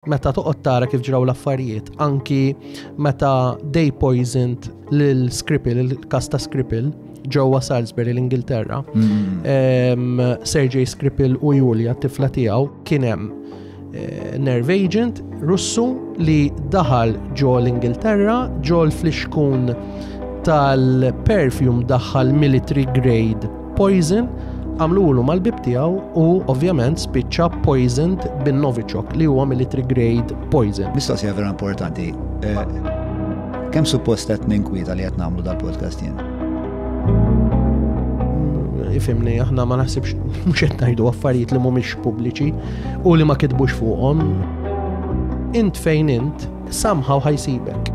meta toqgħod tara kif ġraw l-affarijiet, anki meta they poisoned lil Skripal, il-kas ta' Skripal, ġewwa Salisbury l-Ingilterra. Sergej Skripal u Julia t-tifla tiegħu kien hemm nerve agent Russu li daħal ġo l-Ingilterra, ġo l-fliexkun tal-perfume daħħal military grade poison, għamlulu mal-bib tiegħu u ovvjament spiċċa poisoned bin Novichok li huwa military grade poison. Mistoqsija vera importanti. Kemm suppost qed ninkwita li qed nagħmlu dal-podcast jien? Ifimni, aħna ma naħsibx mhux qed ngħidu affarijiet li mhumiex pubbliċi u li ma kitbux fuqhom. Int fejn int, somehow ħajsibek.